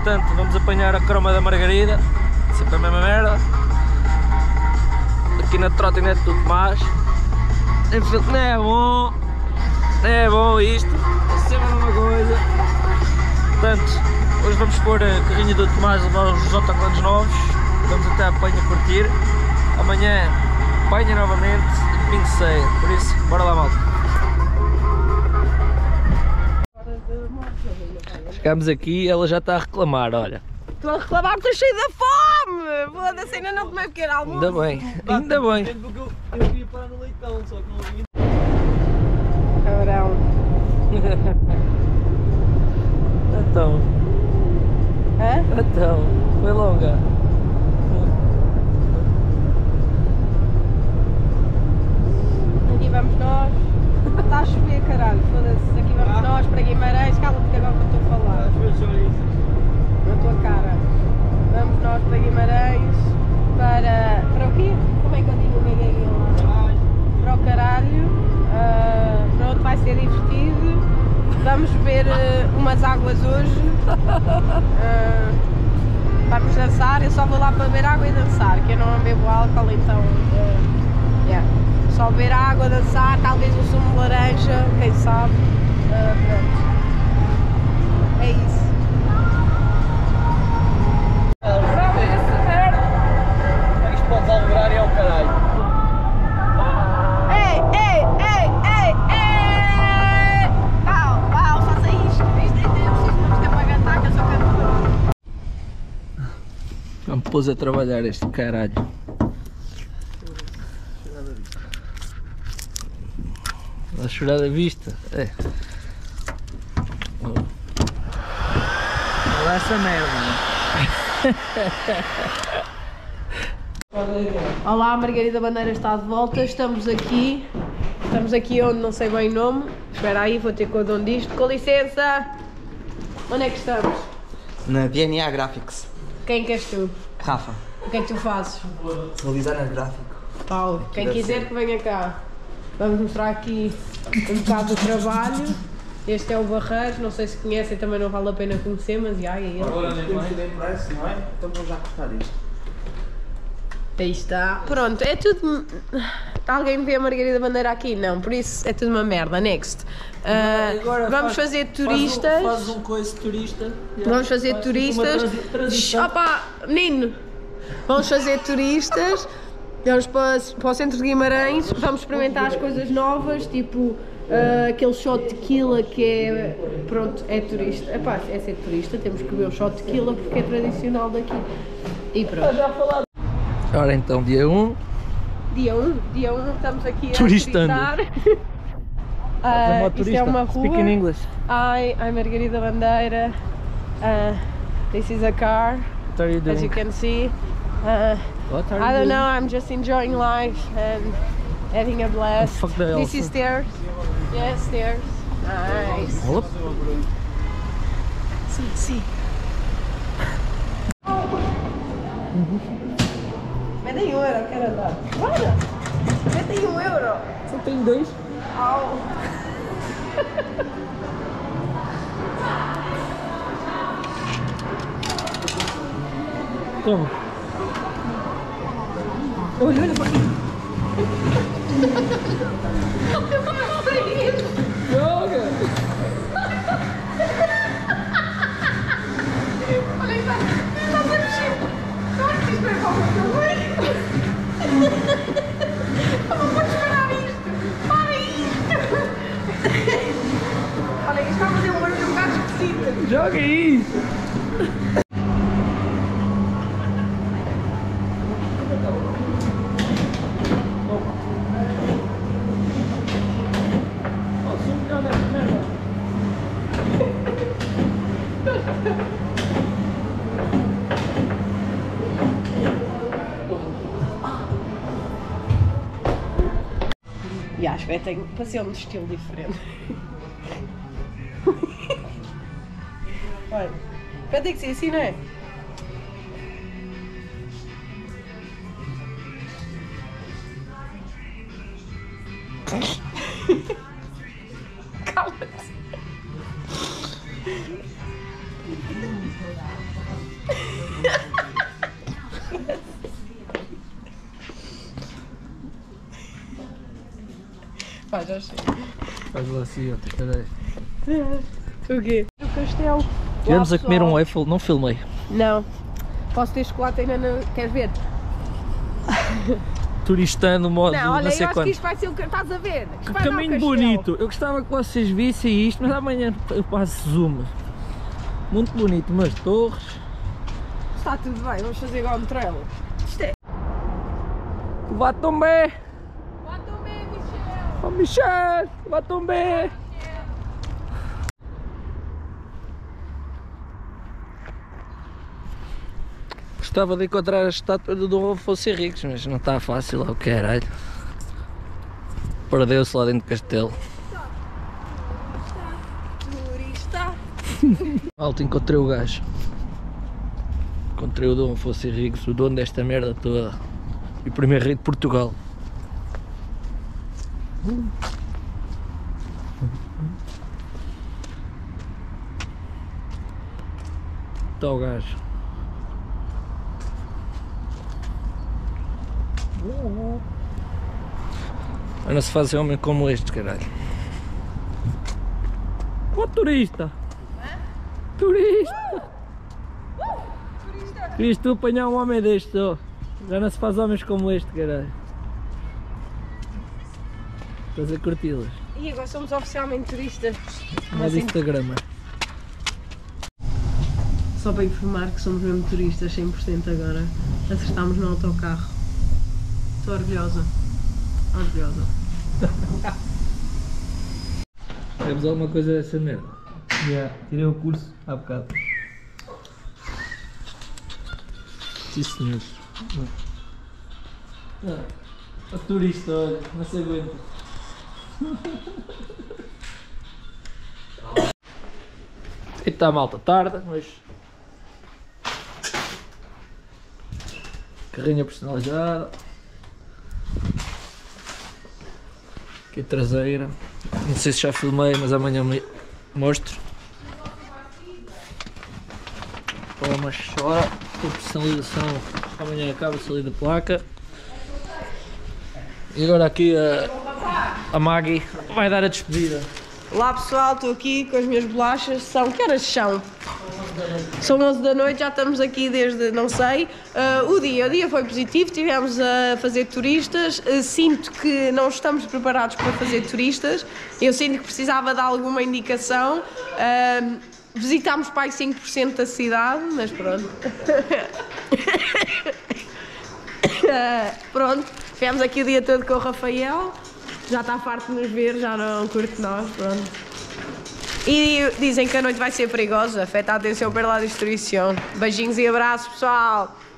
Entretanto, vamos apanhar a croma da Margarida, sempre a mesma merda. Aqui na trotinete do Tomás. Enfim, não é bom isto, é sempre a mesma coisa. Portanto, hoje vamos pôr a carrinha do Tomás, levar os autocolantes novos. Vamos até a Penha curtir. Amanhã, Penha novamente e domingo ceia. Por isso, bora lá, malta. Chegámos aqui e ela já está a reclamar, olha. Estou a reclamar porque estou cheio da fome! Foda-se, ainda não tomei pequeno almoço. Ainda bem, ainda bem. Eu queria parar no leitão, só que não havia. Cabrão. Então, foi longa. Aqui vamos nós. Está a chover, caralho, foda-se. Aqui vamos nós para Guimarães. Cala-te que agora que eu estou a falar. Às vezes olha isso. Na tua cara. Vamos nós para Guimarães. Para o quê? Como é que eu digo o gaguinho lá? Para o caralho. Pronto, vai ser divertido. Vamos beber umas águas hoje. Vamos dançar. Eu só vou lá para beber água e dançar, que eu não bebo álcool, então. Yeah. Só beber água, dançar, talvez um sumo de laranja, quem sabe. Pronto. É isso. Isto pode alverar e é o caralho. Ei! Pau, faça isto. Isto é preciso muito tempo a cantar, que eu sou cantora. Me pôs a trabalhar este caralho. A chorar da vista. É. Olha essa merda, né? Olá, a Margarida Bandeira está de volta. Estamos aqui onde não sei bem o nome. Espera aí, vou ter com o dono disto. Com licença! Onde é que estamos? Na DNA Graphics. Quem que és tu? Rafa, O que é que tu fazes? sou designer gráfico. Paulo, quem deve quiser ser. que venha cá. Vamos mostrar aqui um bocado do trabalho. Este é o Barreiros, não sei se conhecem, também não vale a pena conhecer, mas já é ele. Agora nem Temos mais. tudo em preço, não é? Então vou já cortar isto. Aí está. Pronto, é tudo. Alguém vê a Margarida Bandeira aqui? Não, por isso é tudo uma merda. Next. Agora Vamos fazer turistas. Faz um coice turista. Vamos fazer Faz turistas. uma transição. Opa, menino! Vamos fazer turistas. Vamos para o centro de Guimarães. Vamos experimentar as coisas novas, tipo aquele shot de tequila que é. Pronto, é turista. Epá, é ser turista, temos que beber o shot de tequila porque é tradicional daqui. E pronto. Ora então, dia 1. Dia 1, estamos aqui a Turistando. turistar. Isto é uma rua. Speak in English. Hi, I'm Margarida Bandeira. This is a car, What are you doing? as you can see. What are you I don't doing? know, I'm just enjoying life and having a blast. Fuck the This is stairs. Yes, stairs. Nice. Olá. Sim. Metem euro, quero andar. Bora! Metem euro. Só tem 2. Au. Toma. Olha para aqui. Joga! Olha isso, está a mexer. Não é que isto é para o meu bem. Eu não podes parar isto. Para isto. Olha, isto está a fazer um barulho um bocado esquisito. Joga isso! E acho que tenho para ser um estilo diferente. Olha, vai ter que ser assim, não é? Cala-te. Faz assim. Faz lá assim, ó, espera aí. O quê? O castelo. Estivemos Lá, a comer pessoal. um waffle, não filmei. Não. Posso ter chocolate ainda não. Queres ver? Turistando, modo Não, olha, não sei eu acho quanto. que isto vai ser o que estás a ver. Isto Que vai dar o caminho castelo. bonito. Eu gostava que vocês vissem isto, mas amanhã eu passo zoom. Muito bonito, umas torres. Está tudo bem, vamos fazer igual no trailer. Isto é. Va tomber! Bota-me, Michel! Oh Michel! Va tomber! Gostava de encontrar a estátua do Dom Afonso Henriques, mas não está fácil, ó caralho. Perdeu-se lá dentro do castelo. Turista! Alto, encontrei o gajo. Encontrei o Dom Afonso Henriques, o dono desta merda toda. E o primeiro rei de Portugal. Está o gajo. Mas não se faz homem como este, caralho. Ó turista! Turista! Querias tu apanhar um homem deste, ó. Já não se faz homens como este, caralho. Estás a curti-las. E agora somos oficialmente turistas. Mas Instagram. Só para informar que somos mesmo turistas 100% agora. Acertámos no autocarro. Estou orgulhosa. Orgulhosa. Temos alguma coisa dessa merda? Tirei o curso há bocado. Sim senhor. O turista, olha, não se aguenta. E está malta, tarde, mas carrinha personalizada. Aqui a traseira. Não sei se já filmei, mas amanhã mostro. Palmas chora. A personalização amanhã acaba-se ali da placa. E agora aqui a Maggie vai dar a despedida. Olá pessoal, estou aqui com as minhas bolachas. São, que horas são? São 11 da noite, já estamos aqui desde, não sei. O dia foi positivo, estivemos a fazer turistas. Sinto que não estamos preparados para fazer turistas. Eu sinto que precisava de alguma indicação. Visitámos para aí 5% da cidade, mas pronto. Pronto, tivemos aqui o dia todo com o Rafael. Já está farto de nos ver, já não curte nós, pronto. E dizem que a noite vai ser perigosa. Feta atenção pela distribuição. Beijinhos e abraços, pessoal.